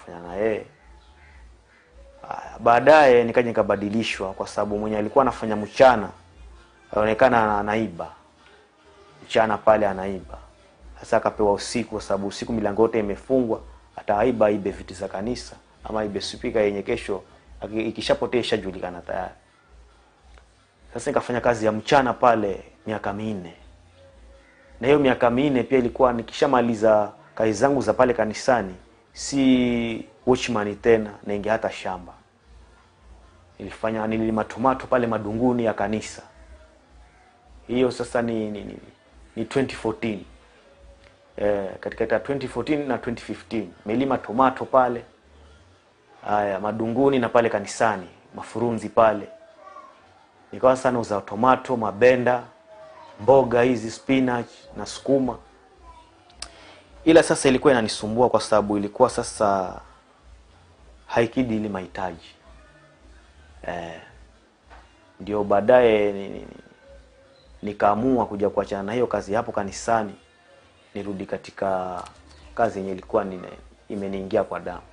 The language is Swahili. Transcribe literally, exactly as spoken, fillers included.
nikafanya na yeye. Baadaye nikaja nikabadilishwa kwa sababu mwenye alikuwa anafanya mchana aonekana anaiba. Mchana pale anaiba. Sasa akapewa usiku kwa sababu usiku milango yote imefungwa, ataiba ibe vitu za kanisa ama ibe speaker yenye kesho ikishapotea ishajulikana tayari. Sasa nikafanya kazi ya mchana pale miaka minne. Na hiyo miaka minne pia ilikuwa nikishamaliza kazi zangu za pale kanisani, si watchman tena, naingia hata shamba. Nilifanya nililima tomato pale madunguni ya kanisa. Hiyo sasa ni ni, ni, ni twenty fourteen. Eh, katika twenty fourteen na twenty fifteen nililima tomato pale haya madunguni na pale kanisani, mafurunzi pale. Nikawa sana uza tomato, mabenda, mboga hizi spinach na sukuma. Ila sasa ilikuwa inanisumbua kwa sababu ilikuwa sasa haikidhi ile mahitaji. Eh, ndio baadaye ni, ni, nikaamua kuja kuachana na hiyo kazi hapo kanisani, nirudi katika kazi yenye ilikuwa imeniingia kwa damu.